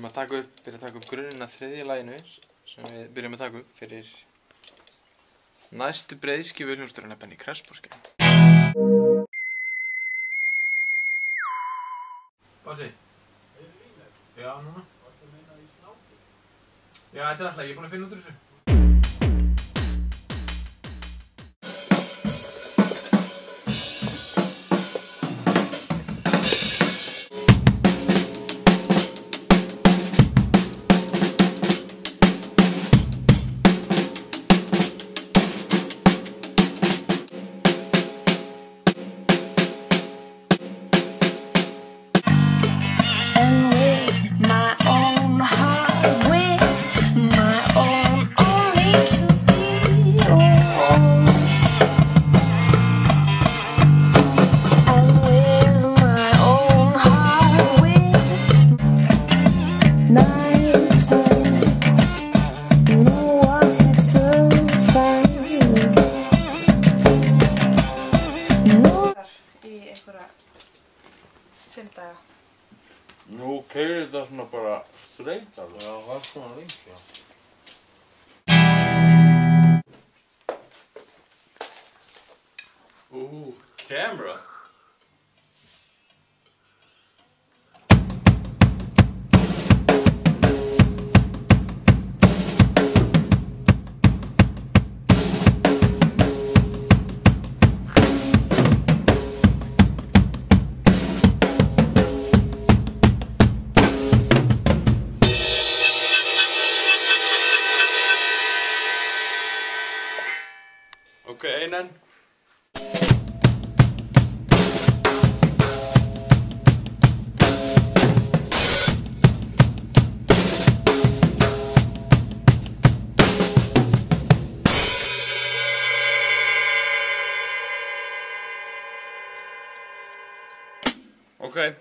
erum að byrja að taka upp grunninn að þriðja laginu sem við byrjum að taka upp fyrir næstu breiðskífu hljómsveitarinn Benny Kressborg. Bási? Já, núna. Varstu að meina í snáti? Já, þetta alltaf, ég búinn að finna út úr þessu. Nú keyrir þetta svona bara straight alveg. Já, það svona lengi, já. Camera. Okay, einan. Okay.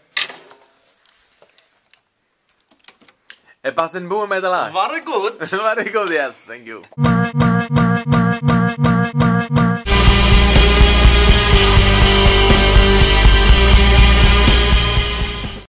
Er bassen búinn með þetta lag? Var det god? Var det god, yes, thank you.